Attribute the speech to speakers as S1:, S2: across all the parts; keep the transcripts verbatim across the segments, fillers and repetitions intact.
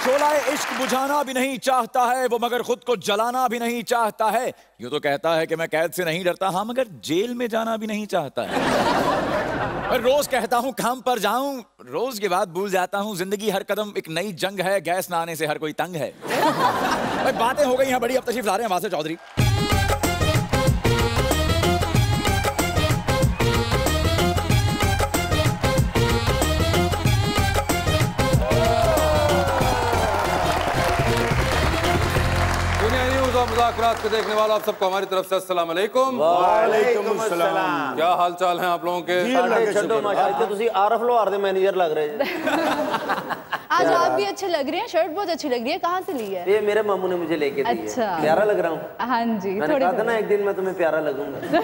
S1: शोलाए इश्क बुझाना भी नहीं चाहता है वो, मगर खुद को जलाना भी नहीं चाहता है। यूं तो कहता है कि मैं कैद से नहीं डरता, हाँ मगर जेल में जाना भी नहीं चाहता है। रोज कहता हूँ काम पर जाऊं, रोज के बाद भूल जाता हूँ जिंदगी हर कदम एक नई जंग है, गैस ना आने से हर कोई तंग है। बातें हो गई हैं बड़ी, अब तशरीफ ला रहे हैं वासिफ चौधरी।
S2: मुज़ाकरात के देखने वालों आप सबको हमारी तरफ से अस्सलाम वालेकुम।
S3: वालेकुम अस्सलाम।
S2: क्या हाल चाल हैं आप लोगों के?
S3: छो माशाअल्लाह, तुसी आरफ लोहार दे मैनेजर लग रहे हैं।
S4: आज आप भी अच्छे लग रहे हैं, शर्ट बहुत अच्छी लग रही है, कहाँ से ली है?
S3: ये मेरे मामू ने मुझे लेके दी है।
S4: अच्छा,
S3: प्यारा लग रहा हूँ?
S4: हाँ जी,
S3: मैंने कहा था ना एक दिन मैं तुम्हें प्यारा लगूंगा।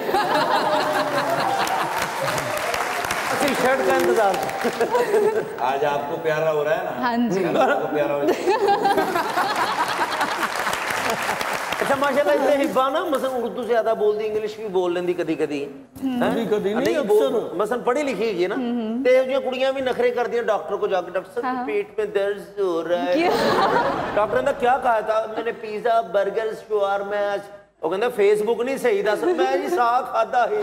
S3: अच्छी शर्ट का इंतजार।
S5: आज आपको प्यारा हो रहा है ना?
S4: हाँ जी,
S5: आपको प्यारा हो जाए।
S3: अच्छा माशाल्लाह, इतने हिब्बा ना मसन उर्दू से ज्यादा बोलती, इंग्लिश भी बोल लेंदी कदी कदी कदी कदी नहीं अक्सर मसन पढ़ी लिखी है ना, ते जो कुड़ियां भी नखरे कर दी डॉक्टर को जाकर, डॉक्टर साहब पेट में दर्द हो रहा है। डॉक्टर ने क्या कहा था? मैंने पिज्जा बर्गर शवारमा, वो कहंदा फेसबुक नहीं सही दस, मैं जी साग खादा है।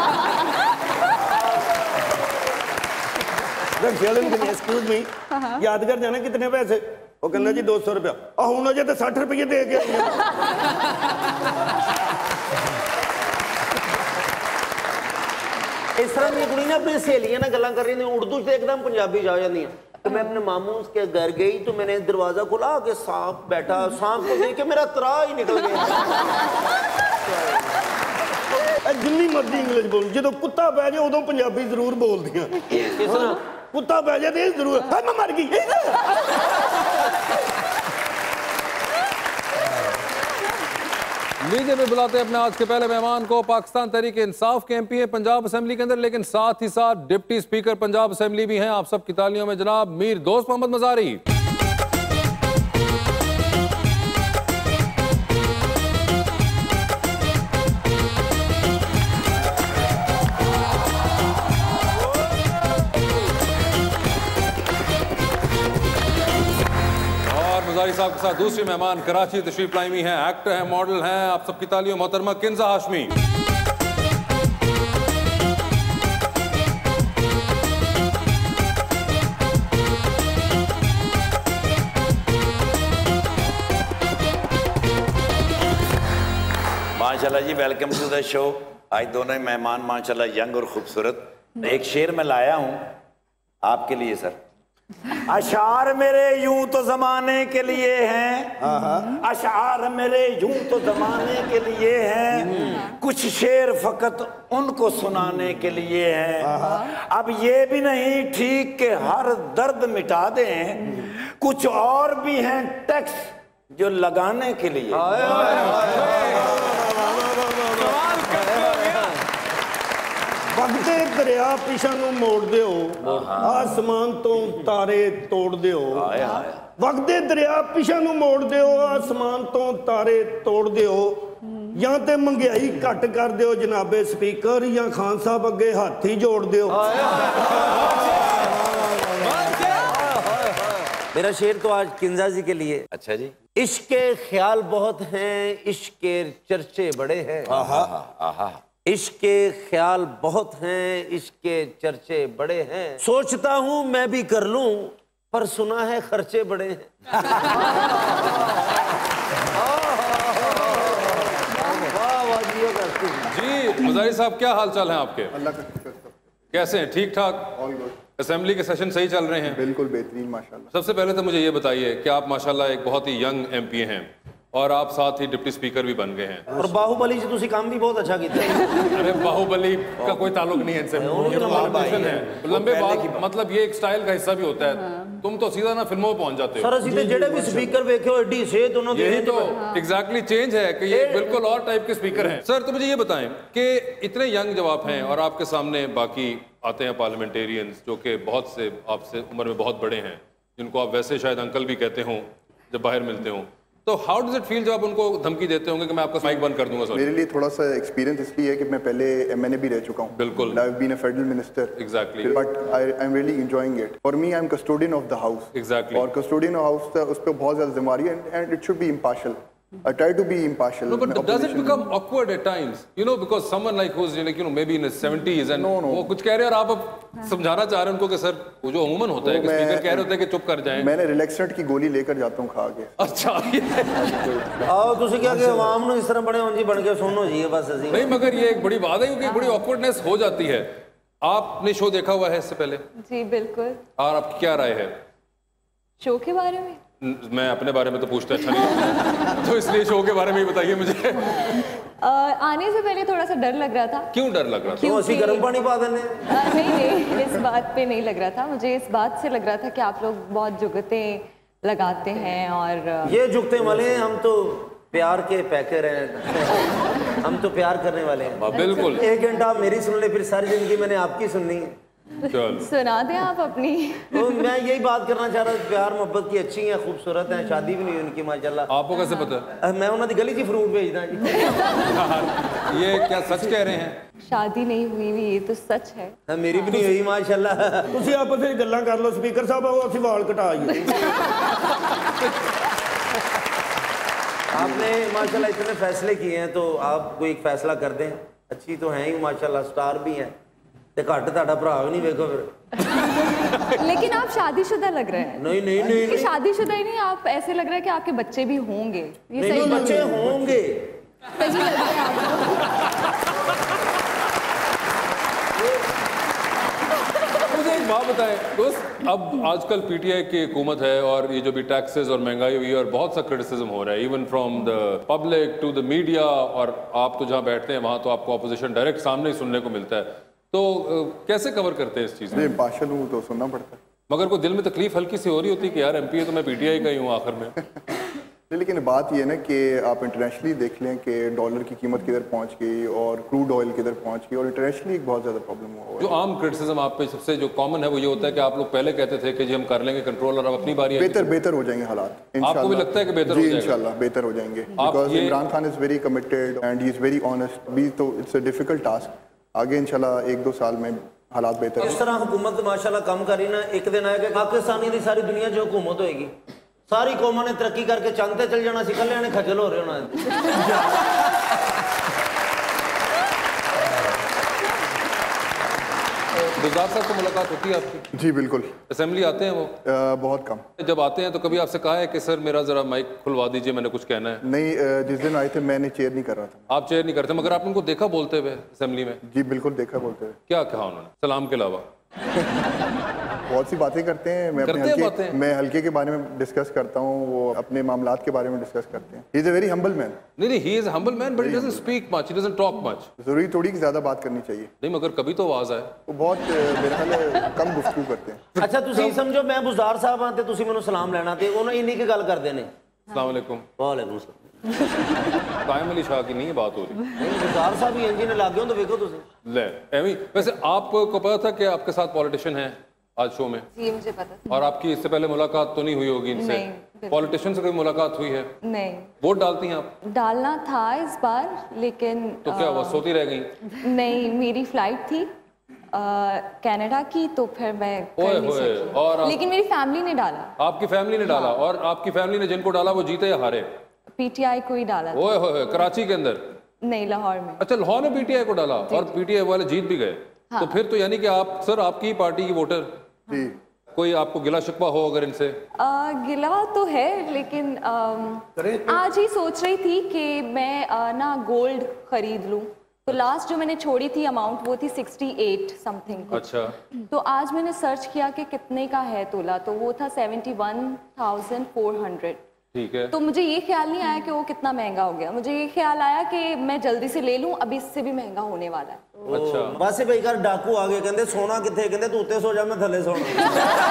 S3: एक्सक्यूज मी, याद कर जाना कितने पैसे? वो कहना जी दो सौ रुपया। हूं अजे तो साठ रुपये दे के आई। इस तरह की कुड़ी ने अपनी सहेलियां ना गल्लां कर रही थी, उर्दू से एकदम पंजाबी जा जाती हैं। तो मैं अपने मामू के घर गई तो मैंने दरवाजा खुला, आके सांप बैठा, सांप को देख के मेरा त्रा ही निकल गया। जिन्नी मर्जी इंग्लिश बोल, जो कुत्ता पै जाए उदों पंजाबी जरूर बोलदियां। किस तरह कुत्ता पै जाए तो जरूर मैं मर गई।
S2: लीजिए भी बुलाते हैं अपने आज के पहले मेहमान को, पाकिस्तान तहरीक इंसाफ के एमपी हैं पंजाब असेंबली के अंदर, लेकिन साथ ही साथ डिप्टी स्पीकर पंजाब असेंबली भी हैं। आप सबकी तालियों में जनाब मीर दोस्त मोहम्मद मजारी। मजारी साहब के साथ दूसरी मेहमान कराची तशरीफ लाई हुई हैं, एक्टर हैं, मॉडल हैं, आप सबकी तालियों मोहतरमा किंजा हाशमी।
S5: माशाल्लाह जी, वेलकम टू द शो। आज दोनों ही मेहमान माशाल्लाह यंग और खूबसूरत। एक शेर में लाया हूँ आपके लिए सर। अशार मेरे यूं तो जमाने के लिए हैं, अशार मेरे यूं तो जमाने के लिए हैं, कुछ शेर फकत उनको सुनाने के लिए हैं। अब ये भी नहीं ठीक कि हर दर्द मिटा दें, कुछ और भी हैं टैक्स जो लगाने के लिए।
S3: वगदे दरिया पिछा नूं मोड़ दिओ, आसमान तो तारे तोड़ दिओ। वगदे दरिया पिछा नूं मोड़ दिओ, आसमान तो तारे तोड़ दिओ। या ते महंगाई घट कर दिओ जनाबे स्पीकर, या खान साहब अगे हाथ ही जोड़ दिओ। मेरा शेर तो आज किंजा जी के लिए।
S5: अच्छा जी।
S3: इश्क के ख्याल बहुत हैं, इश्क के चर्चे बड़े हैं।
S5: आहा आहा।
S3: इश्क के ख्याल बहुत हैं, इश्क के चर्चे बड़े हैं। सोचता हूं मैं भी कर लूं, पर सुना है खर्चे बड़े हैं।
S2: जी मजारी साहब, क्या हाल चाल है आपके?
S6: अल्लाह का शुक्र।
S2: कैसे हैं? ठीक ठाक?
S6: All good.
S2: असेंबली के सेशन सही चल रहे हैं?
S6: बिल्कुल बेहतरीन माशाल्लाह।
S2: सबसे पहले तो मुझे ये बताइए कि आप माशाल्लाह एक बहुत ही यंग एमपी हैं और आप साथ ही डिप्टी स्पीकर भी बन गए हैं,
S3: और बाहुबली से तुसी काम भी बहुत अच्छा किया।
S2: अरे बाहुबली का कोई ताल्लुक नहीं है इनसे, ये तो कॉम्बिनेशन है। लंबे बाद मतलब ये एक स्टाइल का हिस्सा भी होता है। तुम तो सीधा ना फिल्मों में पहुंच जाते हो।
S3: सर सीधे जेड़े भी स्पीकर देखे हो एडी से दोनों दे।
S2: यही तो एग्जैक्टली चेंज है कि ये बिल्कुल और टाइप के स्पीकर हैं। सर तो मुझे ये बताएं कि इतने यंग जब आप हैं और आपके सामने बाकी आते हैं पार्लियामेंटेरियंस जो कि बहुत से आपसे उम्र में बहुत बड़े हैं, जिनको आप वैसे शायद अंकल भी कहते हों जब बाहर मिलते हों, तो हाउ डज इट फील जब आप उनको धमकी देते होंगे कि मैं आपका माइक बंद कर दूंगा?
S6: मेरे लिए थोड़ा सा एक्सपीरियंस इसलिए है कि मैं पहले एमएनए भी रह चुका हूँ।
S2: बिल्कुल।
S6: I have been a federal minister.
S2: Exactly.
S6: But I I am really enjoying it. For me I am custodian of the house.
S2: Exactly.
S6: और कस्टोडियन ऑफ हाउस उस पर बहुत ज्यादा जिम्मेदारी है and it should be impartial. I try to be impartial.
S2: No, but does it become awkward at times? You know, because someone like who's like you know maybe in his seventies and
S6: no, no.
S2: वो कुछ कह रहे हैं और आप अब समझाना चाह रहे हैं उनको कि सर वो जो अमूमन होता है कि स्पीकर कह रहे होते हैं कि चुप कर जाएं।
S6: मैंने रिलैक्सेंट की गोली लेकर जाता हूँ खा के।
S2: अच्छा।
S3: आओ तुसी क्या कि आवाम ने इस तरह बड़े होंजी बन के सुनो जी बस ऐसी।
S2: नहीं मगर ये एक बड़ी बात है क्योंकि बड़ी awkwardness हो जाती है। आपने शो देखा हुआ है इससे पहले?
S4: जी बिल्कुल।
S2: और आपकी क्या राय है
S4: शो के बारे में?
S2: मैं अपने बारे में तो पूछते अच्छा नहीं तो इसलिए शो के बारे में ही बताइए मुझे।
S4: आ, आने से पहले थोड़ा सा डर लग रहा था।
S2: क्यों डर लग रहा था?
S3: क्यों? ऐसी गर्म पानी पा देने?
S4: नहीं नहीं इस बात पे नहीं लग रहा था, मुझे इस बात से लग रहा था कि आप लोग बहुत जुगतें लगाते हैं और
S3: ये जुगते वाले हैं, हम तो प्यार के पैकर हैं, हम तो प्यार करने वाले हैं।
S2: बिल्कुल।
S3: एक घंटा आप मेरी सुन ले फिर सारी जिंदगी मैंने आपकी सुननी है।
S4: सुना दें आप अपनी।
S3: तो मैं यही बात करना चाह रहा हूँ, प्यार मोहब्बत की अच्छी है, खूबसूरत है, शादी भी नहीं हुई उनकी माशाल्लाह।
S2: आपको कैसे पता?
S3: मैं उन्होंने गली ची फ्रूट भेजदा जी।
S2: ये क्या सच कह रहे हैं?
S4: शादी नहीं हुई हुई ये तो सच है।
S3: हाँ, मेरी भी नहीं हुई माशाल्लाह।
S7: ਤੁਸੀਂ ਆਪਸ ਵਿੱਚ ਗੱਲਾਂ ਕਰ ਲਓ ਸਪੀਕਰ ਸਾਹਿਬ, ਆਓ ਅਸੀਂ ਵਾਲ ਕਟਾਈਏ।
S3: आपने माशाल्लाह इतने फैसले किए हैं तो आप कोई एक फैसला कर दें। अच्छी तो हैं ही माशाल्लाह, स्टार भी हैं ते घट ताड़ा भरा भी नहीं देखो फिर।
S4: लेकिन आप शादीशुदा लग रहे हैं।
S3: नहीं नहीं नहीं, नहीं।
S4: शादीशुदा ही नहीं, आप ऐसे लग रहा है कि आपके बच्चे भी होंगे। ये
S3: नहीं,
S4: सही
S3: नहीं, बच्चे होंगे
S4: सही लग रहा है आपको?
S2: मुझे एक बात बताएं दोस्त, अब आजकल पीटीआई की हुकूमत है और ये जो भी टैक्सेस और महंगाई हुई है और बहुत सा क्रिटिसिज्म हो रहा है even from the public to the media, और आप तो जहाँ बैठते हैं वहाँ तो आपको अपोजिशन डायरेक्ट सामने ही सुनने को मिलता है, तो कैसे कवर करते हैं इस चीज़ में?
S6: इम्पार्शियल हूँ तो सुनना पड़ता है।
S2: मगर को दिल में तकलीफ हल्की सी हो रही होती है कि यार एमपी है तो मैं पीटीआई का ही हूँ आखिर में।
S6: लेकिन बात ये है ना कि आप इंटरनेशनली देख लें कि डॉलर की कीमत किधर पहुंच गई और क्रूड ऑयल किधर पहुंच गई, और इंटरनेशनली एक बहुत ज़्यादा प्रॉब्लम हुआ।
S2: जो आम क्रिटिसिज्म आप पे सबसे जो कॉमन है वो ये होता है कि आप लोग पहले कहते थे कि जी हम कर लेंगे कंट्रोल और अब अपनी बारी
S6: बेहतर बेहतर हो जाएंगे हालात।
S2: आपको भी लगता है कि बेहतर हो जाएगा?
S6: इंशाल्लाह बेहतर हो जाएंगे, because Imran Khan is very committed and he is very honest भी, तो इट्स अ डिफिकल्ट टास्क। आगे इंशाल्लाह एक दो साल में हालात बेहतर।
S3: इस तरह हुकूमत माशाल्लाह काम करी ना, एक दिन आएगा पाकिस्तानी की सारी दुनिया जो हुकूमत होएगी, सारी कौमां ने तरक्की करके चंद ते चल जाना, सिकल ने खजल हो रहे होना।
S2: गुलजार साहब से मुलाकात होती है आपकी?
S6: जी बिल्कुल।
S2: असेंबली आते हैं वो?
S6: आ, बहुत कम।
S2: जब आते हैं तो कभी आपसे कहा है कि सर मेरा जरा माइक खुलवा दीजिए, मैंने कुछ कहना है?
S6: नहीं, जिस दिन आए थे मैंने चेयर नहीं कर रहा था।
S2: आप चेयर नहीं करते, मगर आपने उनको देखा बोलते हुए असेंबली में?
S6: जी बिल्कुल देखा बोलते हुए।
S2: क्या कहा उन्होंने सलाम के अलावा?
S6: बहुत सी बातें करते हैं, मैं अपने हल्के, मैं हल्के के बारे में डिस्कस करता हूँ, वो अपने मामलात के बारे में डिस्कस करते हैं। He is a very humble man.
S2: नहीं नहीं, he is humble man but he doesn't speak much, he doesn't talk much.
S6: जरूरी थोड़ी कि ज्यादा बात करनी चाहिए।
S2: नहीं मगर कभी तो आवाज आए।
S6: वो बहुत मेरा ख्याल है कम गुफ्तगू करते हैं।
S3: अच्छा तुसी समझो मैं बुज़दार साहब आते तुसी मैनू सलाम लेना ते उन्होंने इन्हीं की गल करते हैं।
S2: अस्सलाम वालेकुम।
S3: वालेकुम सलाम।
S2: कायम अली शाह की नहीं बात हो रही।
S3: नहीं बुज़दार साहब ही इंजी ने लागे हो तो देखो तुसी।
S2: ले एवी, वैसे आपको पता था कि आपके साथ पॉलिटिशियन है आज शो में?
S4: जी मुझे पता था।
S2: और आपकी इससे पहले मुलाकात तो नहीं हुई होगी इनसे? पॉलिटिशियन से कोई मुलाकात हुई है?
S4: नहीं।
S2: वोट डालती हैं आप? डालना
S4: था इस बार, लेकिन
S2: तो क्या हुआ, सोती रह गई?
S4: नहीं, मेरी फ्लाइट थी कनाडा की, तो फिर मैं कर नहीं सकी। और आप... लेकिन मेरी फैमिली ने डाला।
S2: आपकी फैमिली ने डाला? और आपकी फैमिली ने जिनको डाला वो जीते या हारे?
S4: पीटीआई को ही डाला।
S2: ओए होए, कराची के अंदर?
S4: नहीं, लाहौर में।
S2: अच्छा, लाहौर में पीटीआई को डाला और पीटीआई वाले जीत भी गए। तो फिर तो यानी कि आप सर आपकी पार्टी की वोटर
S6: जी।
S2: कोई आपको गिला शिकवा हो अगर इनसे?
S4: आ, गिला तो है, लेकिन आ, आज ही सोच रही थी कि मैं आ, ना गोल्ड खरीद लूं। तो लास्ट जो मैंने छोड़ी थी अमाउंट वो थी अड़सठ समथिंग।
S2: अच्छा।
S4: तो आज मैंने सर्च किया कि कितने का है तोला, तो वो था seventy one thousand four hundred.
S2: ठीक है।
S4: तो मुझे ये ख्याल नहीं आया कि वो कितना महंगा हो गया, मुझे ये ख्याल आया कि मैं जल्दी से ले लूं, अभी इससे भी महंगा होने वाला है।
S2: अच्छा।
S3: बस भाई घर डाकू आ गए, कहते सोना कितने, कहते तू उत्ते सो जा मैं थले सोना।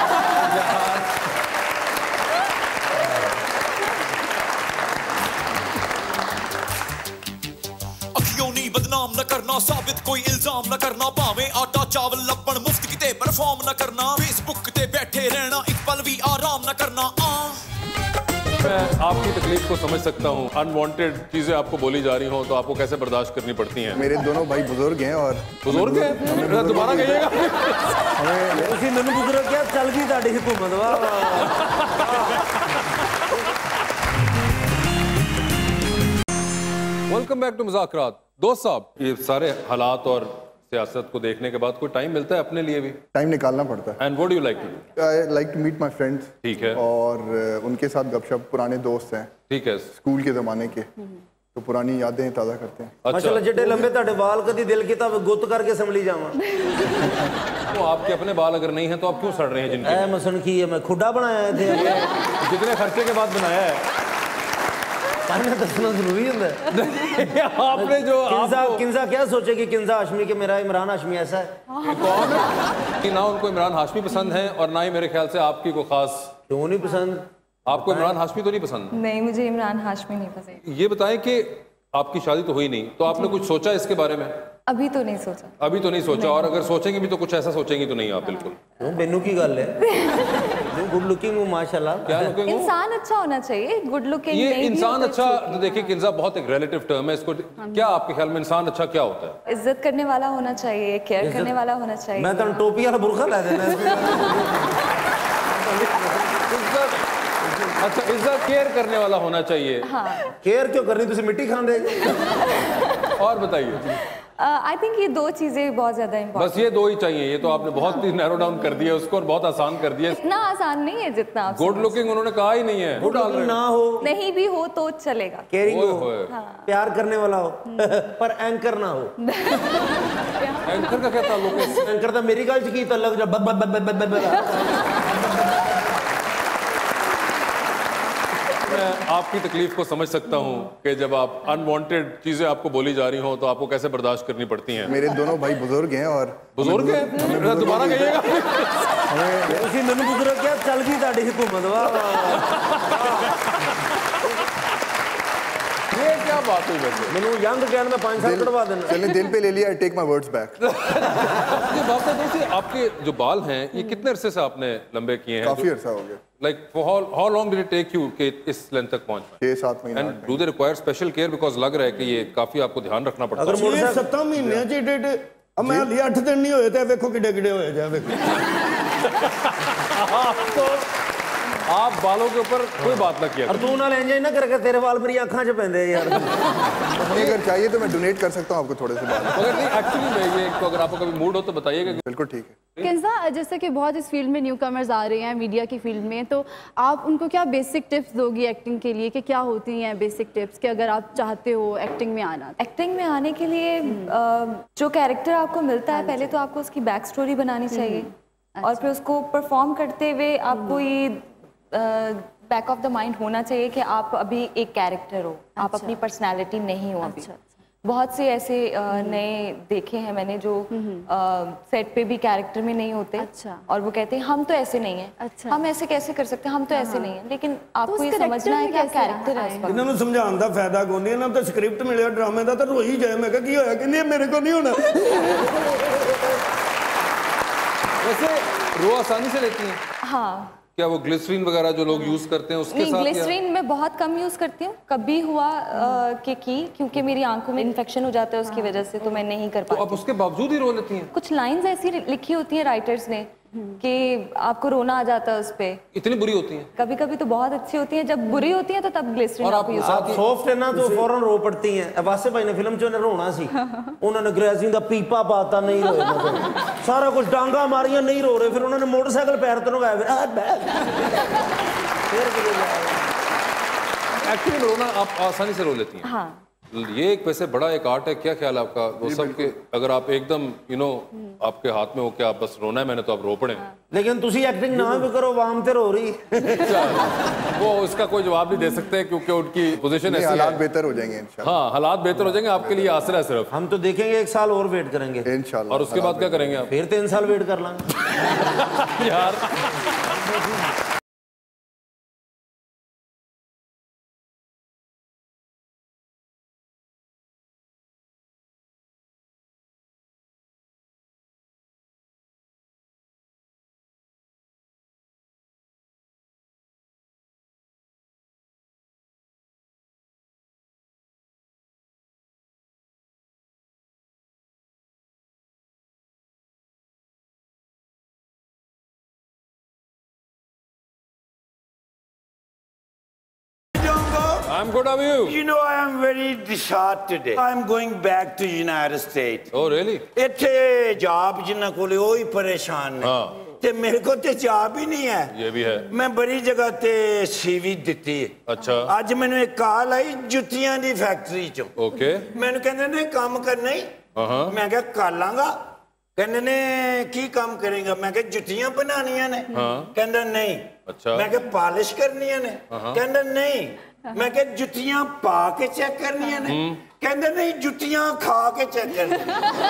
S1: अखियों नी बदनाम न करना, साबित कोई इल्जाम न करना, भावे आटा चावल लपण मुफ्त किते परफॉर्म न करना, फेसबुक ते बैठे रहना, एक पल भी आराम न करना। आ
S2: मैं आपकी तकलीफ को समझ सकता हूँ। अनवांटेड चीजें आपको बोली जा रही हो तो आपको कैसे बर्दाश्त करनी पड़ती हैं।
S6: मेरे दोनों भाई बुजुर्ग हैं और
S2: बुजुर्ग हैं, दोबारा कहिएगा।
S3: ਤੁਸੀਂ ਮੈਨੂੰ ਬਜ਼ੁਰਗ ਕਿਹਾ ਚੱਲ ਗਈ ਤੁਹਾਡੀ ਹਕੂਮਤ ਵਾਹ
S2: वेलकम बैक टू मुज़ाकरात। दोस्त साहब, ये सारे हालात और सियासत को देखने के बाद कोई टाइम मिलता है अपने लिए भी?
S6: टाइम निकालना पड़ता है।
S2: And what do you like to do?
S6: I like to meet my friends.
S2: ठीक है।
S6: और uh, उनके साथ गपशप, पुराने दोस्त हैं,
S2: ठीक है,
S6: स्कूल के ज़माने के, तो पुरानी यादें ताज़ा करते हैं।
S2: अच्छा।
S3: माशाल्लाह जिड्डे लंबे ਤੁਹਾਡੇ ਵਾਲ कदी दिल ਕੀਤਾ गुत करके संभली जावां।
S2: तो आपके अपने बाल अगर नहीं हैं तो आप क्यों सड़ रहे हैं जिनके?
S3: ऐ मसन की है, मैं खुदा बनाया थे
S2: कितने खर्चे के बाद बनाया है?
S3: पानी दसना जरूरी है।
S2: आपने जो
S3: किंजा
S2: आपको
S3: किंजा क्या सोचे कि किंजा हाशमी के मेरा इमरान हाशमी ऐसा है?
S2: कौन कि ना उनको इमरान हाशमी पसंद है और ना ही मेरे ख्याल से आपकी को खास।
S3: क्यों नहीं पसंद?
S2: आपको इमरान हाशमी तो नहीं पसंद?
S4: नहीं, मुझे इमरान हाशमी नहीं पसंद।
S2: ये बताएं कि आपकी शादी तो हुई नहीं, तो आपने कुछ सोचा इसके बारे में?
S4: अभी तो नहीं सोचा।
S2: अभी तो नहीं सोचा, और अगर सोचेंगे भी तो कुछ ऐसा सोचेंगे तो नहीं आप बिल्कुल।
S3: क्यों बेनू की गल है? गुड लुकिंग हूँ माशाल्लाह।
S2: क्या लुकिंग?
S4: इंसान अच्छा होना चाहिए, गुड लुकिंग
S2: ये
S4: नहीं भी
S2: इंसान
S4: हो तो
S2: अच्छा,
S4: it's okay।
S2: तो देखिए किंजा बहुत एक रिलेटिव टर्म है इसको। क्या आपके ख्याल में इंसान अच्छा क्या होता है?
S4: इज्जत करने वाला होना चाहिए, केयर करने वाला होना चाहिए।
S3: मैं तो टोपी वाला बुरखा ला देना।
S2: अच्छा, इज्जत केयर करने वाला होना चाहिए।
S4: हाँ।
S3: केयर क्यों करनी, तुझे मिट्टी खान देगा।
S2: और बताइए।
S4: आई थिंक ये दो चीजें बहुत ज्यादा इम्पोर्टेंट।
S2: बस ये दो ही चाहिए। ये तो आपने बहुत ही नैरो डाउन कर दिया उसको और बहुत आसान कर दिया।
S4: इतना आसान नहीं है जितना आप
S2: गुड लुकिंग उन्होंने कहा ही नहीं है।
S3: गुड लुकिंग ना हो,
S4: नहीं भी हो तो चलेगा,
S3: केयरिंग
S2: ओए
S3: हो,
S2: होए।
S3: प्यार करने वाला हो, पर एंकर ना हो।
S2: एंकर का क्या ताल्लुक है?
S3: एंकर तो मेरी गल च की ताल्लुक जब बब बब बब बब
S2: मैं आपकी तकलीफ को समझ सकता हूँ कि जब आप अनवांटेड चीजें आपको बोली जा रही हो तो आपको कैसे बर्दाश्त करनी पड़ती हैं।
S6: मेरे दोनों भाई बुजुर्ग हैं और
S2: बुजुर्ग हैं, दोबारा कहिएगा।
S3: ਤੁਸੀਂ ਮੈਨੂੰ ਬਜ਼ੁਰਗ ਕਿਹਾ ਚੱਲ ਗਈ ਤੁਹਾਡੀ ਹਕੂਮਤ ਵਾਹ
S2: ये क्या बात हुई वैसे?
S3: ਮੈਨੂੰ ਯੰਗ ਕਹਿਣ ਮੈਂ पाँच साल कटवा देना।
S6: चलिए दिल पे ले लिया, I take my words back.
S2: ये बात है दोस्ती, आपके जो बाल हैं ये कितने अरसे से आपने लंबे किए हैं?
S6: काफी अरसा हो गया।
S2: Like how long did it take you कि इस लेंथ तक पहुंच पाए?
S6: छह सात महीने।
S2: And do they require special care? Because लग रहा है कि ये काफी आपको ध्यान रखना पड़ता है।
S7: अगर छे सत्ता महीने च ਏਡੇ ਏਡੇ मैं हाली अठ दिन नहीं होए, वेखो किडे किडे होए जा वेखो।
S2: तो आप बालों के ऊपर कोई बात ना किया।
S3: और तू ना एंजॉय ना करके तेरे वाल मेरी आंखों च पेंदे यार।
S6: नहीं, अगर चाहिए तो मैं डोनेट कर सकता हूँ आपको थोड़े से बाल।
S2: मगर नहीं, एक्चुअली में ये तो अगर आपको कभी मूड हो तो बताइएगा।
S6: बिल्कुल ठीक है।
S8: किंजा, जैसे कि बहुत इस फील्ड में न्यू कमर्स आ रहे हैं मीडिया की फील्ड में, तो आप उनको क्या बेसिक टिप्स दोगी एक्टिंग के लिए कि क्या होती हैं बेसिक टिप्स कि अगर आप चाहते हो एक्टिंग में आना?
S4: एक्टिंग में आने के लिए अ, जो कैरेक्टर आपको मिलता है पहले तो आपको उसकी बैक स्टोरी बनानी चाहिए और फिर उसको परफॉर्म करते हुए आपको ये बैक ऑफ द माइंड होना चाहिए कि आप अभी एक कैरेक्टर हो, आप अपनी पर्सनालिटी नहीं हो अभी। बहुत से ऐसे अ, नए देखे हैं मैंने जो सेट पे भी कैरेक्टर में नहीं होते।
S8: अच्छा।
S4: और वो कहते हैं हम तो ऐसे नहीं हैं।
S8: अच्छा।
S4: हम ऐसे कैसे कर सकते हैं, हम तो ऐसे नहीं हैं। लेकिन आपको
S8: उस
S4: ये
S8: character
S4: समझना है
S8: में
S4: कि आप
S8: कैसे
S4: कैरेक्टर है
S8: आए?
S4: उसका।
S7: ਇਹਨਾਂ ਨੂੰ ਸਮਝਾਉਣ ਦਾ ਫਾਇਦਾ ਕੋਈ ਨਹੀਂ, ਇਹਨਾਂ ਨੂੰ ਤਾਂ ਸਕ੍ਰਿਪਟ ਮਿਲਿਆ ਡਰਾਮੇ ਦਾ ਤਾਂ ਰੋਈ ਜਾਏ। ਮੈਂ ਕਿਹਾ ਕੀ ਹੋਇਆ, ਕਹਿੰਦੀ ਮੇਰੇ ਕੋਲ ਨਹੀਂ ਹੋਣਾ।
S2: वैसे रो आसानी से लेती हैं?
S4: हाँ।
S2: क्या वो ग्लिसरीन वगैरह जो लोग यूज करते हैं उसके
S4: नहीं,
S2: साथ?
S4: ग्लिसरीन मैं बहुत कम यूज करती हूँ। कभी हुआ आ, कि की क्योंकि मेरी आंखों में इन्फेक्शन हो जाता है उसकी वजह से, तो मैं नहीं कर
S2: तो
S4: पाती।
S2: आप उसके बावजूद ही रो लेती हैं?
S4: कुछ लाइंस ऐसी लिखी होती हैं राइटर्स ने कि आपको रोना आ जाता है उस पे।
S2: इतनी बुरी होती हैं?
S4: कभी कभी तो बहुत अच्छी होती हैं, जब बुरी होती हैं तो तब ग्लिसरीन
S2: और
S4: आप
S2: आप
S4: यूज
S3: आप सॉफ्ट है ना तो फौरन रो पड़ती हैं। वासे भाई ने फिल्म चो रोना सी, उन्होंने ग्रेजिंग का पीपा पाता, नहीं रोए मतलब सारा कुछ डांगा मारियां, नहीं रो रहे। फिर उन्होंने मोटरसाइकिल पैर तो लगाया, फिर
S2: एक्चुअली रोना आप आसानी से रो लेती हैं?
S4: हाँ।
S2: ये एक वैसे बड़ा एक आर्ट है। क्या ख्याल है आपका वो सब के अगर आप एकदम यू नो आपके हाथ में हो कि आप बस रोना है मैंने तो आप रो पड़े?
S3: लेकिन तुसी एक्टिंग ना भी करो, वाम ते रो रही।
S2: वो इसका कोई जवाब नहीं दे सकते क्योंकि उनकी पोजीशन ऐसी है।
S6: हालात बेहतर हो जाएंगे इंशाल्लाह।
S2: हाँ, हालात बेहतर हो जाएंगे, आपके लिए आसरा है सिर्फ।
S3: हम तो देखेंगे एक साल और वेट करेंगे
S6: इंशाल्लाह।
S2: और उसके बाद क्या करेंगे आप?
S3: फिर तीन साल वेट कर लेंगे
S2: यार I'm good. How are you?
S5: You know, I am very distraught today. I'm going back to United States.
S2: Oh, really?
S5: इत्थे जाब जिन्ना कोले वो ही परेशान ने।
S2: हाँ।
S5: ते मेरे को ते जाब ही नहीं है।
S2: ये भी है।
S5: मैं बड़ी जगह ते सीवी दिती है।
S2: अच्छा।
S5: आज मैंने एक कॉल आई जुतियां दी फैक्ट्री चो।
S2: Okay.
S5: मैंने कहने ने काम करना ही।
S2: हाँ।
S5: मैं क्या कर लांगा? कहने ने की काम करेंगे? मैं क्या जुतियां बनानियां ने?
S2: हाँ।
S5: कहने नहीं।
S2: अच्छा।
S5: मैं क्या पॉलिश करनी है ने? कहने नहीं। मैं क्या जुतियां पा के चेक करनी है ने? कहने नहीं जुतियां खा के चेक करनी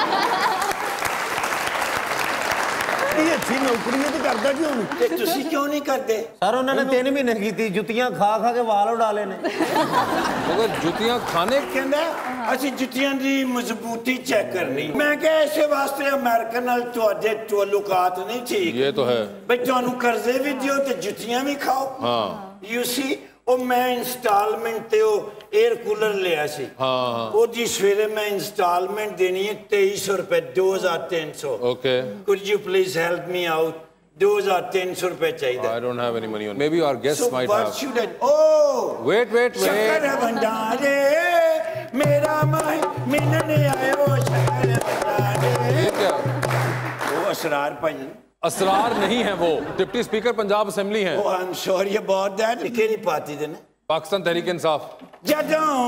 S7: ये अच्छी नौकरी है तो करता क्यों नहीं?
S5: ते तुसी क्यों नहीं करते?
S3: सर उन्होंने तीन महीने की थी जुतियां खा खा के वाल उड़ाले ने।
S2: मगर जुतियां खाने
S5: कहंदा ਅਸੀਂ ਜੁੱਤੀਆਂ ਦੀ ਮਜ਼ਬੂਤੀ ਚੈੱਕ ਕਰਨੀ ਮੈਂ ਕਿਹਾ ਇਸੇ ਵਾਸਤੇ ਅਮਰੀਕਨ ਨਾਲ ਤੁਹਾਡੇ ਤਾਲੁਕਾਤ ਨਹੀਂ ਠੀਕ
S2: ये तो है
S5: ਬਈ ਤੁਹਾਨੂੰ ਕਰਜ਼ੇ ਵੀ ਦਿਓ ਤੇ ਜੁੱਤੀਆਂ ਵੀ ਖਾਓ
S2: हाँ
S5: ਯੂ ਸੀ ਉਹ ਮੈਂ ਇੰਸਟਾਲਮੈਂਟ ਤੇ ਉਹ 에ਅਰ ਕੂਲਰ ਲਿਆ ਸੀ
S2: हाँ
S5: ਉਹਦੀ ਸਵੇਰੇ ਮੈਂ ਇੰਸਟਾਲਮੈਂਟ ਦੇਣੀ ਹੈ तेईस सौ रुपए दो हज़ार तीन सौ
S2: Okay.
S5: could you please help me out दो हज़ार तीन सौ रुपए चाहिए
S2: I don't have any money on. Maybe our guests
S5: so
S2: might
S5: what
S2: have.
S5: should I oh
S2: Wait, wait,
S5: शक्कर
S2: wait.
S5: भंडारे मेरा माई मिलने आयो शक्कर भंडारे
S2: ये क्या?
S5: वो असरार भाई
S2: असरार नहीं है वो. डिप्टी स्पीकर पंजाब असेंबली हैं.
S5: Oh, I'm sorry about that. केरी पार्टी दे ने
S2: पाकिस्तान तहरीक इंसाफ.
S5: जदों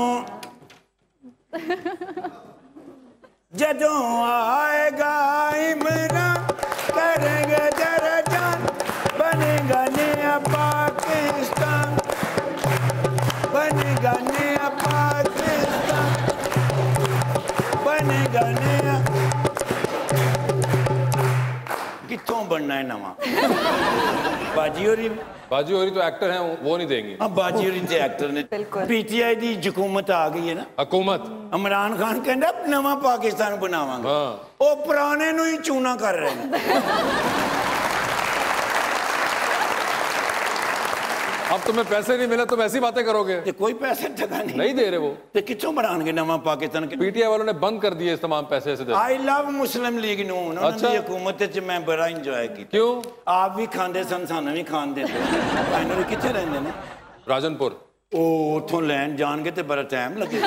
S5: जदों आएगा इमरान करेंगे दरजान बनेगा नया पाकिस्तान बनेगा नया पाकिस्तान बनेगा नया कितों बनना है नवा बाजी हो रही
S2: बाजी होरी तो एक्टर हैं वो नहीं देंगे.
S5: अब बाजी हो रही एक्टर ने पीटीआई दी हुकूमत आ गई है ना
S2: हुकूमत.
S5: इमरान खान कहना नवा पाकिस्तान बनावांगे
S2: हाँ.
S5: वो पुराने नु ही चूना कर रहे हैं
S2: अब तुम्हें पैसे नहीं मिले तुम ऐसी बातें करोगे.
S5: ते कोई पैसे टका नहीं
S2: नहीं दे रहे वो.
S5: ते कितों बनाएंगे नवा पाकिस्तान के
S2: पीटीआई वालों ने बंद कर दिए इस तमाम पैसे ऐसे दे.
S5: आई लव मुस्लिम लीग नु
S2: अच्छा।
S5: उन्होंने हुकूमत च मैं बड़ा एंजॉय किया
S2: क्यों?
S5: आप भी खांदे सन सानू भी खान देते फाइनली किथे रहंदे ने
S2: राजनपुर.
S5: ओ उथों लैन जाणगे ते बड़ा टाइम लगे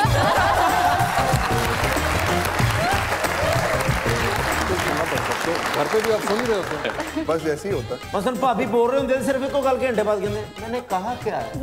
S2: घर पे भी आप सुन ही रहे होते हैं.
S6: बस ऐसे ही होता है।
S3: मसन भाभी बोल रहे होंगे सिर्फ एक गल घंटे बाद कहते मैंने कहा क्या है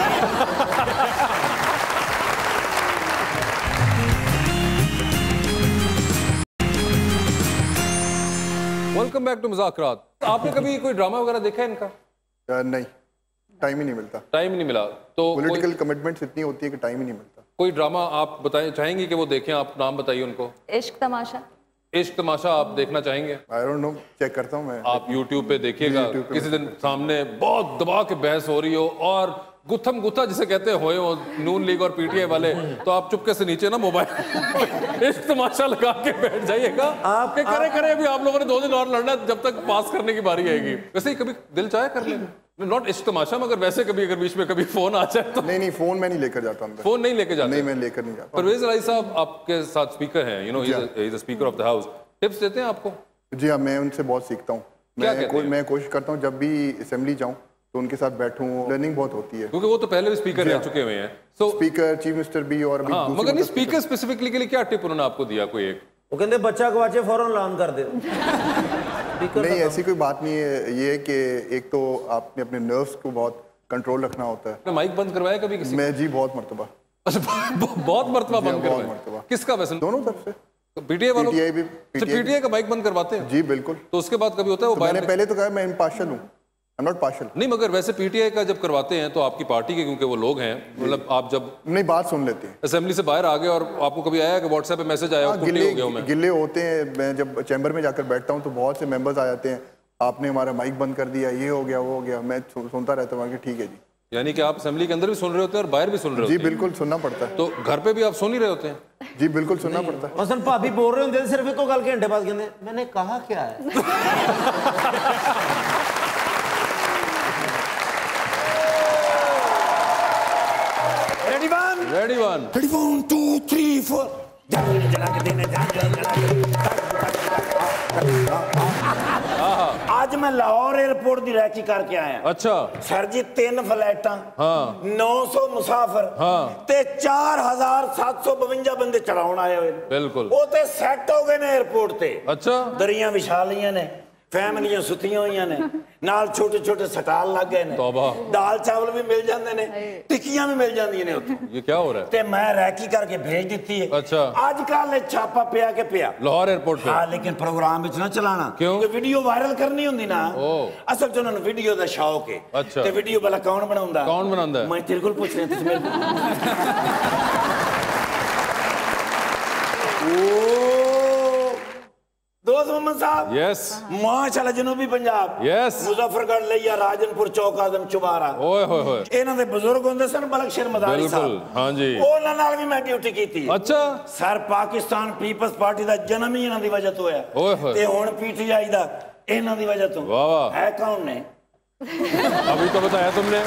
S2: वेलकम बैक टू मुज़ाकरात. आपने कभी कोई ड्रामा वगैरह देखा है इनका?
S6: अ, नहीं, टाइम ही नहीं मिलता।
S2: टाइम नहीं मिला तो
S6: पॉलिटिकल कमिटमेंट्स इतनी होती है कि टाइम ही नहीं मिलता।
S2: कोई ड्रामा आप बताएं चाहेंगे कि वो देखें? आप नाम बताइए उनको.
S4: इश्क तमाशा.
S2: इश्क तमाशा आप देखना चाहेंगे?
S6: आई डोंट नो, चेक करता हूँ मैं।
S2: आप यूट्यूब पे देखिएगा,
S6: YouTube पे
S2: किसी दिन सामने बहुत दबा के बहस हो रही हो और गुत्थम गुत्था जिसे कहते हैं हो नून लीग और पीटीआई वाले, तो आप चुपके से नीचे ना मोबाइल इश्क तमाशा लगा के बैठ जाइएगा. आप के करे करे अभी आप लोगों ने दो दिन और लड़ना जब तक पास करने की बारी आएगी. वैसे ही कभी दिल चाहे कर लेना, नॉट इश्क तमाशा, मगर वैसे कभी अगर बीच में कभी फोन आ जाए तो.
S6: नहीं नहीं, फोन मैं नहीं लेकर जाता अंदर।
S2: फोन नहीं लेके जाते?
S6: नहीं, मैं लेकर नहीं जाता।
S2: परवेज इलाही साहब आपके साथ स्पीकर हैं, you know he is the speaker of the house. Tips देते हैं आपको?
S6: जी हाँ, मैं उनसे बहुत सीखता हूँ। मैं को, मैं कोशिश करता हूँ जब भी असेंबली जाऊँ तो उनके साथ बैठूं, लर्निंग बहुत होती है,
S2: क्योंकि वो तो पहले भी स्पीकर रह चुके हुए हैं. सो
S6: स्पीकर, चीफ मिनिस्टर भी, और अभी
S2: हाँ, मगर नहीं स्पीकर स्पेसिफिकली के लिए क्या टिप उन्होंने आपको दिया? कोई एक
S3: वो कहते बच्चा गवाचे फौरन ऐलान कर दे.
S6: नहीं, ऐसी कोई बात नहीं है. ये है कि एक तो आपने अपने नर्व्स को बहुत कंट्रोल रखना होता है.
S2: माइक बंद करवाया कभी किसी?
S6: मैं जी बहुत मरतबा.
S2: बहुत मरतबा बंद करवाया? किसका? वैसे
S6: दोनों तरफ से.
S2: पीटीआई वालों?
S6: पीटीआई भी.
S2: पीटीआई का माइक बंद करवाते हैं?
S6: जी बिल्कुल.
S2: तो उसके बाद कभी होता है वो?
S6: तो मैंने पहले तो कहा मैं इम्पार्शियल हूँ, आई एम नॉट पार्शियल.
S2: नहीं, मगर वैसे पीटीआई का जब करवाते हैं तो आपकी पार्टी के, क्योंकि वो लोग हैं, मतलब आप जब
S6: नहीं बात सुन लेते हैं,
S2: असेंबली से बाहर आ गए और आपको कभी आया कि व्हाट्सएप पे मैसेज आया,
S6: गिले हो गया मैं? गिले होते हैं. मैं जब चैम्बर में जाकर बैठता हूँ तो बहुत से मेंबर्स आ जाते हैं, आपने हमारा माइक बंद कर दिया, ये हो गया, वो हो गया. मैं सुनता रहता हूँ कि ठीक है जी.
S2: यानी कि आप असेंबली के अंदर भी सुन रहे होते हैं और बाहर भी सुन रहे होते
S6: हैं?
S2: हैं?
S6: जी बिल्कुल, सुनना पड़ता है.
S2: तो घर पे भी आप सुन ही रहे होते हैं?
S6: जी बिल्कुल, सुनना पड़ता है.
S3: मसन भाभी बोल रहे होंगे सिर्फ एक गल घंटे बाद कहते मैंने कहा क्या है
S5: ready one
S2: ready one
S5: ready one two three four आज मैं लाहौर एयरपोर्ट की रैकी करके आया।
S2: अच्छा
S5: सर जी, तीन फ्लाइटा,
S2: हाँ
S5: नौ सौ मुसाफिर,
S2: हाँ
S5: ते चार हजार सात सौ बवंजा बंदे चढ़ाउण आए हुए।
S2: बिल्कुल
S5: वो ते सेट हो गए ने एयरपोर्ट ते।
S2: अच्छा
S5: दरियां विछा लियां ने, फैमिलियां सुतियां हुई ने, नाल छोटे छोटे स्टाल लग गए ने, दाल चावल भी मिल जाते ने, टिक्कियां भी मिल जांदियां ने उत्थे।
S2: ये क्या हो रहा है?
S5: ते मैं रैकी करके भेज दी है।
S2: अच्छा
S5: आजकल छापा पिया के पिया
S2: लाहौर एयरपोर्ट पे।
S5: हाँ, लेकिन प्रोग्राम विच ना चलाना, क्योंकि वीडियो वायरल करनी होंदी ना। असल च उन्होंने वीडियो दा शौक है।
S2: अच्छा
S5: ते वीडियो भला कौन बनाउंदा?
S2: कौन बनांदा है?
S5: मैं तेरे कोल पुछ रहा, तुसीं मेरे दोस्त मोहम्मद साहब।
S2: यस
S5: माशाल्लाह, जनूबी पंजाब,
S2: यस
S5: मुजफ्फरगढ़ लिया, राजनपुर चौक, आदम चुबारा।
S2: ओए होए होए,
S5: इन्हां दे बुजुर्ग हुंदे सन बलक्षर मदारी साहब।
S2: बिल्कुल हाँ जी,
S5: उन्हां नाल भी मैं ड्यूटी कीती।
S2: अच्छा
S5: सर, पाकिस्तान पीपल्स पार्टी दा जन्म ही इन्हां दी वजह तो होया।
S2: ओए होए,
S5: ते हुण पीटीआई दा इन्हां दी वजह तो।
S2: वाह वाह।
S5: है कौन ने?
S2: अभी तो बताया तुमने।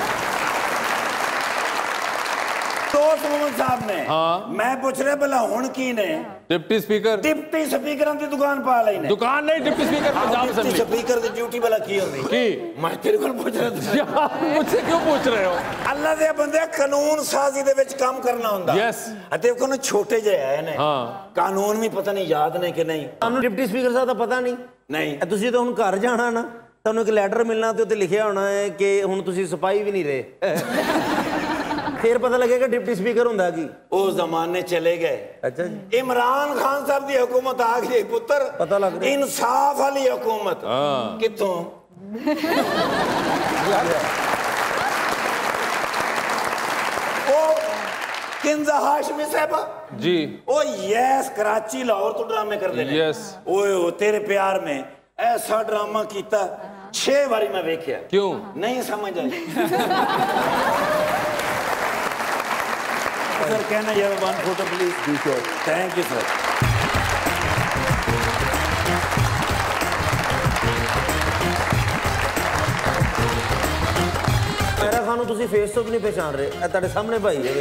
S5: दोस्त मोहम्मद साहब ने।
S2: हाँ
S5: मैं पूछ रहा भला हुण की ने?
S2: Deputy speaker.
S5: डिप्टी स्पीकर की दुकान पा ली ने।
S2: दुकान नहीं, deputy speaker Punjab
S5: deputy speaker की ड्यूटी भला की होंदी?
S2: की
S5: मैं तेरे को पूछ रहा।
S2: मुझसे क्यों पूछ रहे हो?
S5: अल्लाह दे बंदे, कानून साजी दे विच काम करना हुंदा।
S2: यस।
S5: देखो ना, छोटे जे है ने,
S2: हाँ
S5: कानून भी पता नहीं याद ने कि नहीं।
S3: ਤੁਹਾਨੂੰ ਡਿਪਟੀ ਸਪੀਕਰ ਸਾਹਿਬ ਦਾ ਪਤਾ ਨਹੀਂ?
S5: नहीं।
S3: ਤੁਸੀਂ ਤਾਂ ਹੁਣ ਘਰ ਜਾਣਾ ਨਾ, ਤੁਹਾਨੂੰ ਇੱਕ ਲੈਟਰ ਮਿਲਣਾ ਤੇ ਉੱਤੇ ਲਿਖਿਆ ਹੋਣਾ ਹੈ ਕਿ ਹੁਣ ਤੁਸੀਂ ਸਿਪਾਹੀ ਵੀ ਨਹੀਂ ਰਹੇ। फिर पता लगेगा डिप्टी स्पीकर होंदा की।
S5: वो जमाने चले गए।
S3: अच्छा जी।
S5: इमरान खान साहब की हुकूमत आ गई पुत्र।
S3: पता लग रहा है।
S5: इंसाफ वाली हुकूमत। कितों? ओ किंजा हाशमी साहब
S2: जी।
S5: ओ यस, कराची लाहौर तो ड्रामे कर देने।
S2: यस।
S5: ओए ओ तेरे प्यार में ऐसा ड्रामा कीता, छह बारी मैं देखिया।
S2: क्यों?
S5: नहीं समझ आई। सर, कहना यार one photo please. Thank you sir.
S3: मेरा खानू तुसी फेस तो भी नहीं पहचान रहे, ए तेरे सामने भाई है।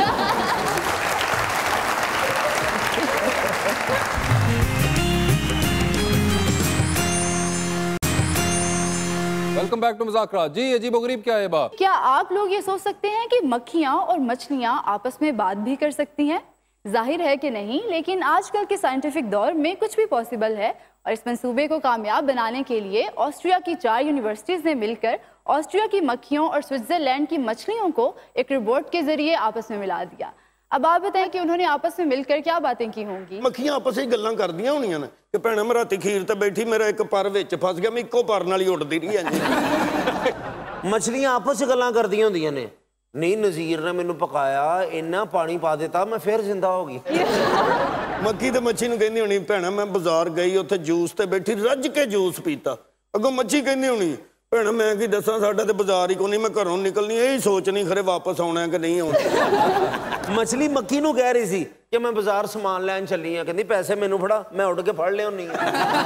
S2: Welcome back to Muzakra. जी, अजीबोगरीब क्या है बात?
S8: क्या आप लोग ये सोच सकते हैं कि मक्खियाँ और मछलियाँ आपस में बात भी कर सकती हैं? जाहिर है कि नहीं, लेकिन आजकल के साइंटिफिक दौर में कुछ भी पॉसिबल है। और इस मंसूबे को कामयाब बनाने के लिए ऑस्ट्रिया की चार यूनिवर्सिटीज़ ने मिलकर ऑस्ट्रिया की मक्खियों और स्विट्जरलैंड की मछलियों को एक रोबोट के जरिए आपस में मिला दिया। अब आप बताएं कि उन्होंने आपस में मिलकर क्या बातें की होंगी?
S7: मक्खियां आपस में गल्लां करदियां होणियां ने कि भैणा मैं राती खीर ते बैठी, मेरा एक पर विच फस गया, मैं इक्को पर नाल ही उड़दी रही इंज।
S3: मछलियां आपस में गल्लां करदियां होंदियां ने। नहीं, नज़ीर ने मैनू पकाया, इन्ना पानी पा देता, मैं फिर जिंदा हो गई।
S7: मक्खी ते मच्छी नूं कहंदी होणी, भैणा मैं बाजार गई, उत्थे जूस ते बैठी, रज के जूस पीता। अगों मच्छी कहंदी होणी, भैणा मैं की दसां, साडा ते बाजार ही कोई नहीं, मैं घरों निकलनी, यही सोच नहीं खरे वापस आउणा कि नहीं आउणा।
S3: मछली मक्खी नूं कह रही सी कि मैं बाजार सामान लैन चली हां, कहंदी पैसे मैनू फड़ा, मैं उड़ के फड़ लिया नहीं।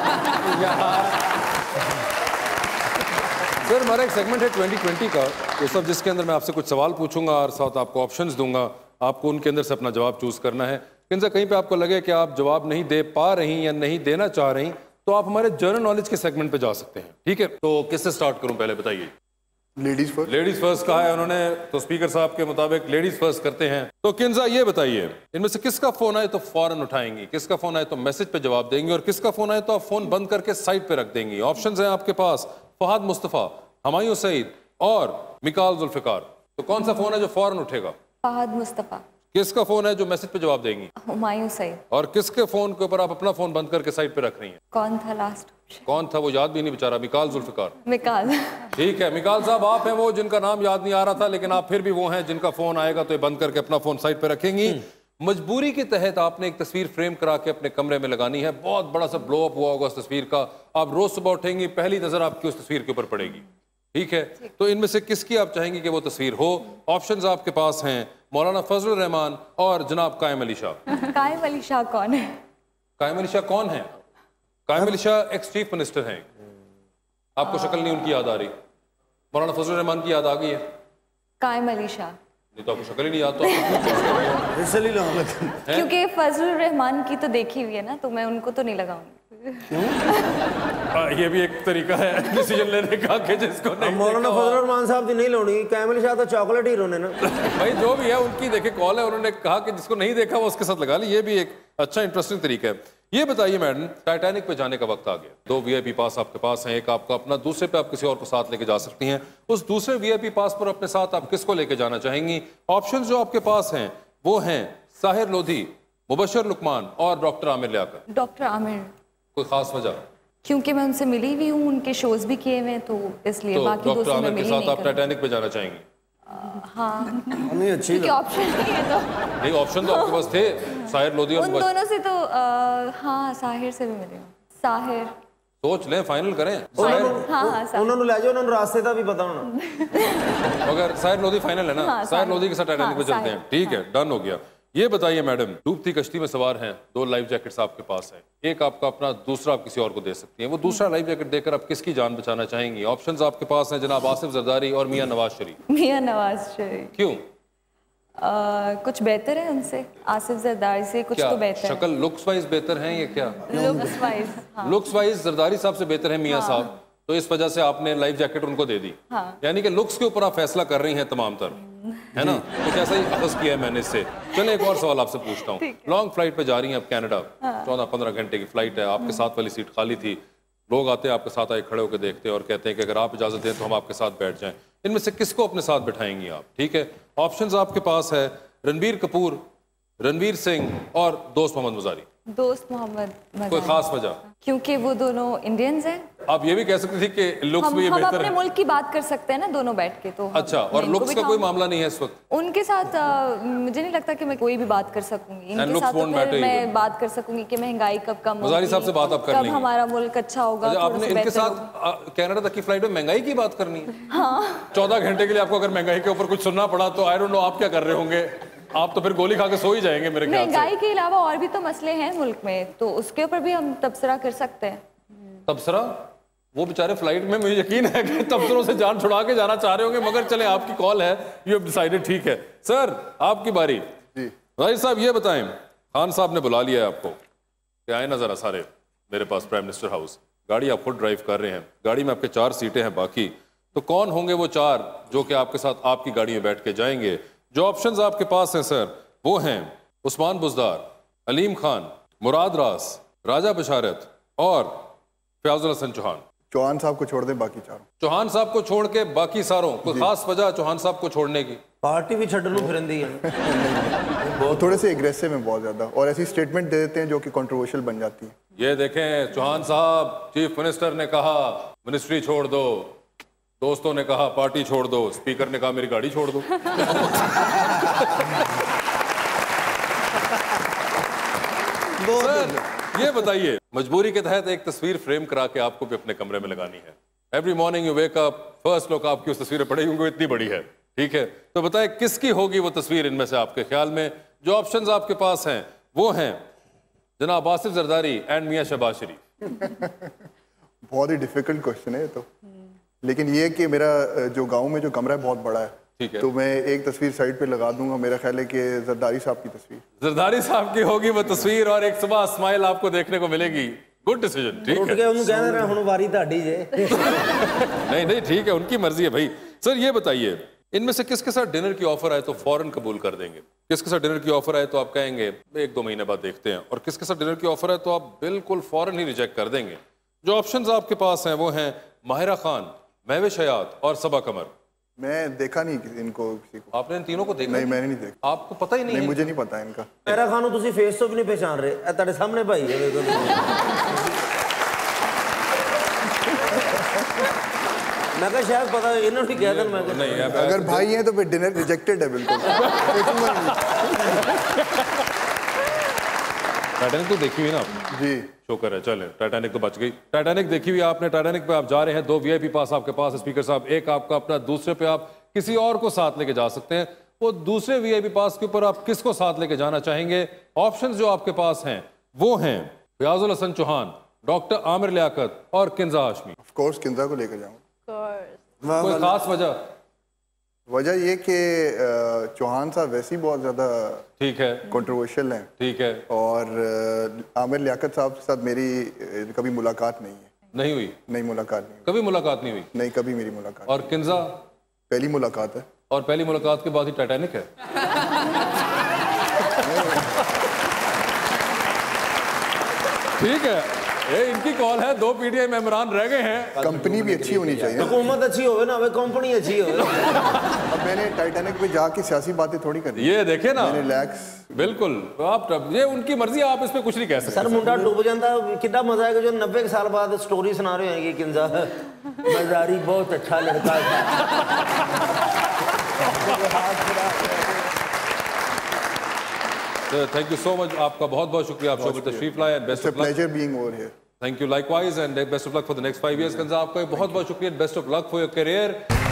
S2: सर, हमारा एक सेगमेंट है ट्वेंटी ट्वेंटी का, ये सब जिसके अंदर मैं आपसे कुछ सवाल पूछूंगा और साथ आपको ऑप्शंस दूंगा, आपको उनके अंदर से अपना जवाब चूज करना है। किंजा कहीं पे आपको लगे कि आप जवाब नहीं दे पा रही या नहीं देना चाह रही, तो आप हमारे जनरल नॉलेज के सेगमेंट पे जा सकते हैं। ठीक है, तो किससे स्टार्ट करूं, पहले बताइए।
S6: Ladies first.
S2: लेडीज फर्स्ट कहा है उन्होंने, तो स्पीकर साहब के मुताबिक लेडीज फर्स्ट करते हैं। तो किंजा ये बताइए, इनमें से किसका फोन आए तो फौरन उठाएंगी, किसका फोन आए तो मैसेज पे जवाब देंगी, और किसका फोन आए तो आप फोन बंद करके साइड पे रख देंगी। ऑप्शंस हैं आपके पास, फहद मुस्तफा, हुमायूं सईद और मिकाल जुल्फिकार। तो कौन सा फोन है जो फौरन उठेगा?
S4: फहद मुस्तफा।
S2: किसका फोन है जो मैसेज पे जवाब देंगी?
S4: हुमायूं सईद।
S2: और किसके फोन के ऊपर आप अपना फोन बंद करके साइड पे रख रही हैं?
S4: कौन था लास्ट?
S2: कौन था वो याद भी नहीं बेचारा। मिकाल जुल्फिकार।
S4: मिकाल।
S2: ठीक है, मिकाल साहब आप हैं वो जिनका नाम याद नहीं आ रहा था, लेकिन आप फिर भी वो हैं जिनका फोन आएगा तो ये बंद करके अपना फोन साइड पे रखेंगी। मजबूरी के तहत आपने एक तस्वीर फ्रेम करा के अपने कमरे में लगानी है। बहुत बड़ा सा ब्लो अप हुआ होगा उस तस्वीर का। आप रोज सुबह उठेंगी, पहली नजर आपकी उस तस्वीर के ऊपर पड़ेगी। ठीक है, तो इनमें से किसकी आप चाहेंगे कि वो तस्वीर हो? ऑप्शंस आपके पास हैं, मौलाना फजलुर रहमान और जनाब कायम अली शाह।
S4: कायम अली शाह कौन है?
S2: कायम अली शाह कौन है? Qaim Ali Shah ex chief minister हैं। आपको शक्ल नहीं उनकी याद आ रही? मौलाना फजलुर रहमान की याद आ गई है?
S4: कायम अली शाह।
S2: नहीं तो आपको शक्ल ही नहीं याद, तो
S3: इसलिए
S4: क्योंकि फजलुर रहमान की तो देखी हुई है ना, तो मैं उनको तो नहीं लगाऊंगी।
S2: आ, ये भी एक तरीका है डिसीजन लेने का कि जिसको नहीं
S3: मौलाना फजल रहमान साहब की नहीं लोनी, कैमल शाह तो चॉकलेट हीरो ने ना।
S2: भाई जो भी है उनकी देखे कॉल है, उन्होंने कहा कि जिसको नहीं देखा वो उसके साथ लगा ली। ये भी एक अच्छा इंटरेस्टिंग तरीका है। ये बताइए मैडम, टाइटैनिक पे जाने का वक्त आ गया, दो वीआईपी पास आपके पास हैं, एक आपका अपना, दूसरे पे आप किसी और को साथ लेके जा सकती हैं। उस दूसरे वीआईपी पास पर अपने साथ आप किसको लेके जाना चाहेंगी? ऑप्शंस जो आपके पास हैं वो हैं साहिर लोधी, मुबशर लुकमान और डॉक्टर आमिर लियाकत।
S4: डॉक्टर आमिर।
S2: कोई खास वजह?
S4: क्योंकि मैं उनसे मिली हुई हूँ, उनके शोज भी किए हुए हैं, तो इसलिए
S2: तो
S4: बाकी
S2: डॉक्टर आमिर के साथ आप टाइटैनिक पे जाना चाहेंगी?
S4: हाँ,
S7: नहीं अच्छी
S4: ऑप्शन नहीं है तो
S2: नहीं, ऑप्शन तो आपके पास थे, साहिर लोधी और
S4: उन दोनों से तो आ, हाँ साहिर से भी मिले हूँ। साहिर
S2: सोच लें, फाइनल करें।
S4: हाँ हाँ साहिर
S3: उन्होंने ले जाओ, उन्होंने रास्ते का भी पता होना।
S2: मगर साहिर लोधी फाइनल है ना?
S4: हाँ,
S2: साहिर लोधी के साथ टाइटैनिक पे
S4: हाँ,
S2: चलते हैं, ठीक है, डन हो गया। ये बताइए मैडम, डूबती कश्ती में सवार हैं, दो लाइफ जैकेट्स आपके पास हैं, एक आपका अपना, दूसरा आप किसी और को दे सकती हैं। वो दूसरा लाइफ जैकेट देकर आप किसकी जान बचाना चाहेंगी? ऑप्शंस आपके पास हैं जनाब आसिफ जरदारी और मियां नवाज शरीफ।
S4: मियां नवाज शरीफ।
S2: क्यों?
S4: आ, कुछ बेहतर है उनसे, आसिफ जरदारी से कुछ
S2: क्या
S4: तो बेहतर
S2: शक्ल लुक्स वाइज बेहतर हैं या क्या?
S4: है लुक्स वाइज। हाँ।
S2: लुक्स वाइज जरदारी साहब से बेहतर है मियां साहब, तो इस वजह से आपने लाइफ जैकेट उनको दे दी।
S4: हाँ।
S2: यानी कि लुक्स के ऊपर आप फैसला कर रही हैं तमाम तर, है ना? कुछ ऐसा ही अखज़ किया है मैंने इससे। चले एक और सवाल आपसे पूछता हूँ। लॉन्ग फ्लाइट पे जा रही हैं आप कनाडा, चौदह पंद्रह घंटे की फ्लाइट है, आपके साथ वाली सीट खाली थी, लोग आते हैं आपके साथ आए खड़े होकर देखते हैं और कहते हैं कि अगर आप इजाजत दें तो हम आपके साथ बैठ जाएं। इनमें से किसको अपने साथ बैठाएंगी आप? ठीक है, ऑप्शंस आपके पास है रणबीर कपूर, रणवीर सिंह और दोस्त मोहम्मद मुजारी।
S4: दोस्त मोहम्मद
S2: कोई
S4: मुजारी।
S2: खास वजह?
S4: क्योंकि वो दोनों इंडियंस हैं।
S2: आप ये भी कह सकती थी कि लुक्स
S4: हम
S2: में ये
S4: हम
S2: बेहतर
S4: अपने
S2: है।
S4: मुल्क की बात कर सकते हैं ना दोनों बैठ के, तो हम-
S2: अच्छा, और
S4: मैं इनको
S2: लुक्स
S4: भी
S2: का कोई
S4: खाऊंगी।
S2: मामला नहीं है इस वक्त?
S4: उनके साथ आ, मुझे नहीं लगता कि मैं कोई भी बात कर सकूंगी इनके
S2: looks
S4: साथ, तो
S2: won't matter
S4: फिर मैं
S2: even.
S4: बात कर सकूंगी कि महंगाई कब कम होगी,
S2: मुजारी साहब से बात आप कर
S4: कब
S2: लेंगी।
S4: हमारा मुल्क अच्छा होगा।
S2: अच्छा,
S4: थोड़ा
S2: आपने
S4: सा
S2: इनके
S4: बेहतर
S2: साथ
S4: होगा।
S2: आ, कनाडा तक की फ्लाइट में महंगाई की बात करनी है? हाँ। चौदह घंटे के लिए आपको अगर महंगाई के ऊपर कुछ सुनना पड़ा तो आई डोंट नो आप क्या कर रहे होंगे। आप तो फिर गोली खा के सो ही जाएंगे मेरे ख्याल से।
S4: महंगाई के अलावा और भी तो मसले हैं मुल्क में, तो उसके ऊपर भी हम तबसरा कर सकते हैं।
S2: तबसरा? वो बेचारे फ्लाइट में, मुझे यकीन है कि तबसरों से जान छुड़ा के जाना चाह रहे होंगे, मगर चले आपकी कॉल है, यू हैव डिसाइडेड, ठीक है। सर आपकी बारी।
S6: जी
S2: राइट साहब, ये बताएं, खान साहब ने बुला लिया है आपको कि आए ना जरा सारे मेरे पास प्राइम मिनिस्टर हाउस। गाड़ी आप खुद ड्राइव कर रहे हैं, गाड़ी में आपके चार सीटें हैं बाकी, तो कौन होंगे वो चार जो कि आपके साथ आपकी गाड़ी में बैठ के जाएंगे? जो ऑप्शंस आपके पास हैं सर वो हैं उस्मान बुज़दार, अलीम खान, मुराद रास, राजा बशारत और फयाजुल हसन चौहान।
S6: चौहान साहब को छोड़ दे बाकी चारों।
S2: चौहान साहब को छोड़ के बाकी सारों? कोई खास वजह चौहान साहब को छोड़ने की?
S3: पार्टी भी छड्डन नूं फिरंदी है।
S6: वो थोड़े से एग्रेसिव हैं बहुत ज्यादा, और ऐसी स्टेटमेंट दे देते हैं जो कि कंट्रोवर्शियल बन जाती है।
S2: ये देखें, चौहान साहब, चीफ मिनिस्टर ने कहा मिनिस्ट्री छोड़ दो, दोस्तों ने कहा पार्टी छोड़ दो, स्पीकर ने कहा मेरी गाड़ी छोड़ दो। सर ये बताइए, मजबूरी के तहत एक तस्वीर फ्रेम करा के आपको भी अपने कमरे में लगानी है। Every morning you wake up, first look आपकी उस तस्वीर पड़ी होंगी, इतनी बड़ी है, ठीक है? तो बताएं किसकी होगी वो तस्वीर इनमें से आपके ख्याल में? जो ऑप्शंस आपके पास हैं वो हैं जनाब आसिफ जरदारी एंड मियां शहबाज शरीफ।
S6: बहुत ही डिफिकल्ट क्वेश्चन है ये तो, लेकिन ये कि मेरा जो गांव में जो कमरा है बहुत बड़ा है,
S2: ठीक है,
S6: तो मैं एक तस्वीर साइड पे लगा दूंगा। मेरा ख्याल है कि जरदारी साहब की तस्वीर।
S2: जरदारी साहब की होगी वो तस्वीर और एक सुबह स्माइल आपको देखने को मिलेगी। गुड डिसीजन, ठीक
S3: उठ
S2: है।
S3: के उन्हें कहना रहा हुण वारी ਤੁਹਾਡੀ जे।
S2: नहीं नहीं ठीक है, उनकी मर्जी है भाई। सर ये बताइए, इनमें से किसके साथ डिनर की ऑफर आए तो फौरन कबूल कर देंगे? किसके साथ डिनर की ऑफर आए तो आप कहेंगे एक दो महीने बाद देखते हैं, और किसके साथ डिनर की ऑफर आए तो आप बिल्कुल फौरन ही रिजेक्ट कर देंगे? जो ऑप्शंस आपके पास हैं वो हैं माहिरा खान, महविश हयात और सबा कमर।
S6: मैं देखा नहीं किसी- इनको किसी को।
S2: आपने इन तीनों को देखा?
S6: नहीं मैंने नहीं देखा।
S2: आपको पता ही नहीं,
S6: नहीं
S2: है?
S6: मुझे नहीं पता इनका।
S3: मेरा खानू तुसी फेस तो भी नहीं पहचान रहे, ए ਤੁਹਾਡੇ सामने भाई है ਵੇਖੋ। मैं कहा शायद पता इन्होंने भी कह देना। मैं कहा
S2: नहीं, अब-
S6: अगर भाई हैं तो फिर डिनर रिजेक्टेड है बिल्कुल।
S2: टाइटैनिक तो देखी हुई ना आपने?
S6: जी
S2: शुक्र है, चले टाइटैनिक तो बच गई। टाइटैनिक देखी हुई आपने, टाइटैनिक पे आप जा रहे हैं, दो वीआईपी पास आपके पास, स्पीकर साहब एक आपका अपना, दूसरे पे आप किसी और को साथ लेके जा सकते हैं। वो दूसरे वीआईपी पास के ऊपर आप किसको साथ लेके जाना चाहेंगे? ऑप्शंस जो आपके पास हैं वो हैं फयाजुल हसन चौहान, डॉक्टर आमिर लियाकत और किंजा हाशमी।
S6: ऑफ कोर्स किंजा को लेकर जाऊंगा।
S2: कोई खास वजह?
S6: वजह ये कि अ, चौहान साहब वैसे ही बहुत ज़्यादा
S2: ठीक है,
S6: कंट्रोवर्शियल हैं,
S2: ठीक है,
S6: और अ, आमिर लियाकत साहब के साथ मेरी अ, कभी मुलाकात नहीं है।
S2: नहीं हुई?
S6: नहीं, मुलाकात नहीं
S2: कभी मुलाकात नहीं हुई?
S6: नहीं, कभी मेरी मुलाकात।
S2: और किंजा?
S6: पहली मुलाकात है।
S2: और पहली मुलाकात के बाद ही टाइटैनिक है? ठीक है, ये इनकी कॉल है। दो पीटीआई मेंबरान रह गए हैं।
S6: कंपनी भी अच्छी होनी चाहिए,
S3: हुकूमत अच्छी हो ना, कंपनी अच्छी हो।
S6: अब मैंने टाइटैनिक पे जाके सियासी बातें थोड़ी करनी।
S2: ये देखे ना,
S6: रिलैक्स।
S2: बिल्कुल, आप ये उनकी मर्जी, आप इस पे कुछ नहीं कह सकते।
S3: सर मुंडा डूब जाता, कितना मजा आएगा जो नब्बे के साल बाद स्टोरी सुना रहे हैं कि किंजा मजारी बहुत अच्छा लड़का था।
S2: थैंक यू सो मच, आपका बहुत बहुत शुक्रिया, आप शो पर तशरीफ लाए। Best of luck.
S6: Pleasure being over here.
S2: Thank you, likewise, and best of luck for the next five years. Kinza, आपका बहुत बहुत शुक्रिया, best of luck for your career.